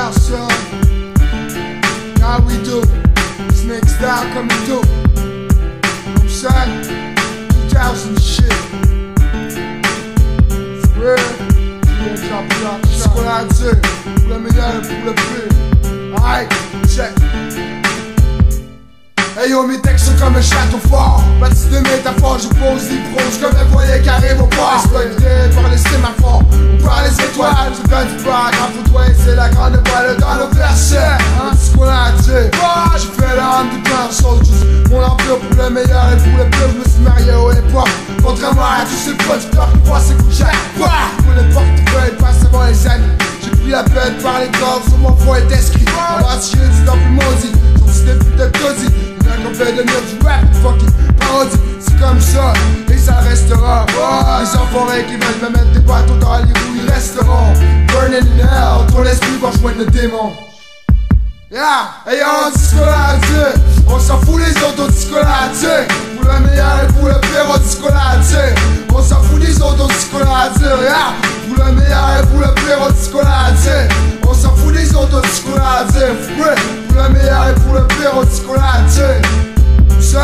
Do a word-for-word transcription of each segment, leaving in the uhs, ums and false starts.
personne. Now we do. Snake style coming through. You know what I'm saying? two thousand shit. For real. Yeah, drop, drop, drop. C'est qu'on a dit. Pour le meilleur et pour le pire. Alright, check. Hey yo, mes textes sont comme un château fort. Bâti de métaphores, je pose des proses comme un voilier qui arrive au port. Exploité par les sémaphores ou par les étoiles. Je fais du paragraphe pour toi et c'est la grande voile dans le verset. Hein, c'est ce qu'on a dit. J'ai fait l'âme de plein de soldiers. Mon empire pour le meilleur et pour le pire. Je me suis marié au hip-hop. Contrairement à tous ces producteurs qui voient ces coups de jack. Pour les portefeuilles, passe avant les amis. J'ai pris la peine par les cordes sur mon foie est inscrit. On va tirer du temps plus maudit. Sorti des putes de taudis. On fait devenir du rap, fucking parodie. C'est comme ça, et ça restera. Oh, les enfoirés qui veulent me mettre des bateaux dans les roues, ils resteront. Burning in hell, ton esprit va joindre le démon. Yeah, et on dit ce qu'on a dit. On s'en fout les autres, on dit ce qu'on a dit. Pour le meilleur et pour le pire, on dit ce qu'on a dit. On s'en fout des autres, on dit ce qu'on a dit. Yeah, pour le meilleur et pour le pire, on dit ce qu'on a dit. On s'en fout des autres, on dit ce qu'on a dit. Pour le meilleur et pour le pire, on dit ce qu'on a dit. Son.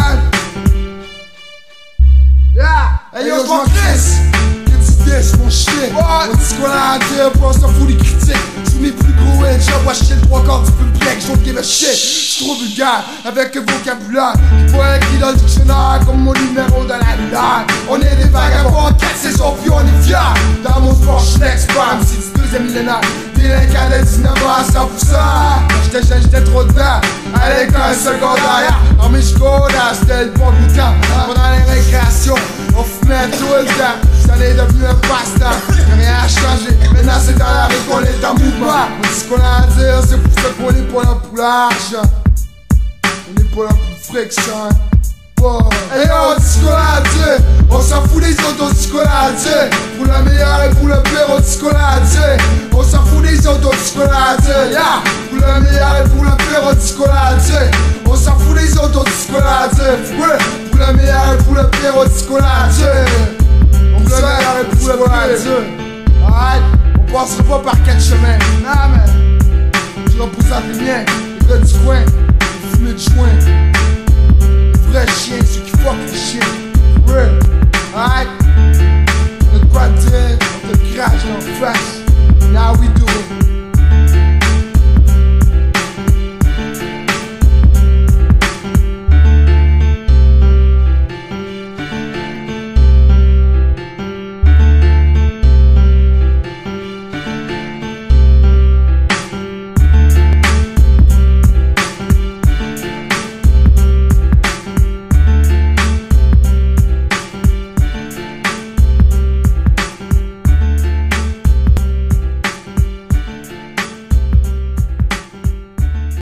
Yeah, hey yo, j'm'en crisse. Qu'est-ce que c'est mon chien? On dit ce qu'on a à dire, on s'en fout des critiques. Sous mes plus gros headshots, moi j'tiens le trois quarts du public, j'don't give a shit. J'suis trop vulgaire, avec un vocabulaire qui pourrait écrit dans le dictionnaire comme mon numéro dans la lumière. On est des vagabonds, quatre saisons puis on est fiers. Dans mon sport, j'suis l'expert, c'est du deuxième millénaire. Délinquant de dix-neuf ans à cent pour cent. J'étais jeune, j'étais trop dedans. À l'école secondaire, en mes là, c'était le bon du temps. Pendant les récréations, on fumait tout le temps. Ça est devenu un passe-temps. Rien a changé, maintenant c'est dans la rue qu'on est en mouvement. On dit ce qu'on a à dire, c'est pour ça qu'on est pas là pour l'argent. On est pas là pour fric, ça. Et on dit ce qu'on a à dire. On s'en fout des autres, on dit ce qu'on a à dire. Pour le meilleur et pour le pire, on dit ce qu'on a à dire. On s'en fout des autres, on dit ce qu'on a à dire. Yeah. Pour le meilleur et pour le pire, on dit ce qu'on a à dire. On s'en fout des autres, on dit ce qu'on a à dire. Pour le meilleur et pour le pire, on dit ce qu'on a à dire. Pour le meilleur et pour le pire. Alright, on passera pas par quatre chemins. Nah man, je repousse à tes miens. Les gars du coin, les fumées de joint. Vrais chiens, ceux qui fuck les chiens. Real, alright. On a quoi dire, on te crache en face. Now we do.